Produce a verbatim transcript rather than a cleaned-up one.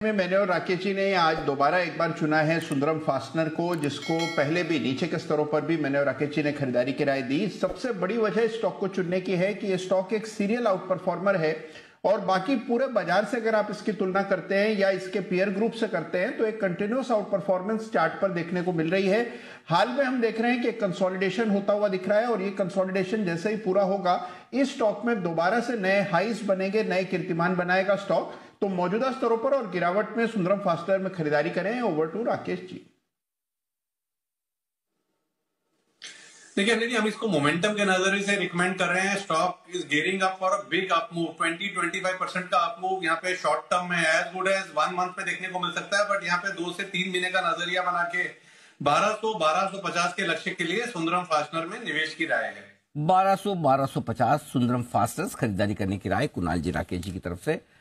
में मैंने और राकेश जी ने आज दोबारा एक बार चुना है सुंदरम फास्टनर को, जिसको पहले भी नीचे के स्तरों पर भी मैंने और राकेश जी ने खरीदारी की राय दी। सबसे बड़ी वजह स्टॉक को चुनने की है कि ये स्टॉक एक सीरियल आउट परफॉर्मर है और बाकी पूरे बाजार से अगर आप इसकी तुलना करते हैं या इसके पीयर ग्रुप से करते हैं तो एक कंटिन्यूअस आउट परफॉर्मेंस चार्ट पर देखने को मिल रही है। हाल में हम देख रहे हैं कि कंसोलिडेशन होता हुआ दिख रहा है और ये कंसोलिडेशन जैसे ही पूरा होगा इस स्टॉक में दोबारा से नए हाईज बनेंगे, नए कीर्तिमान बनाएगा स्टॉक। तो मौजूदा स्तरों पर और गिरावट में सुंदरम फास्टनर में खरीदारी करें। Over to Rakesh ji. देखिए अनिल जी, हम इसको मोमेंटम के नजरिए से रिकमेंड कर रहे हैं। Stock is gearing up for a big up move, twenty two twenty five percent का अप मूव यहाँ पे शॉर्ट टर्म में as good as one month पे देखने को मिल सकता है। बट यहाँ पे दो से तीन महीने का नजरिया बना के बारह सौ बारह सौ पचास के लक्ष्य के लिए सुंदरम फास्टनर में निवेश की राय है। बारह सौ बारह सौ पचास सुंदरम फास्टनर्स खरीदारी करने की राय कुणाल जी राकेश जी की तरफ से।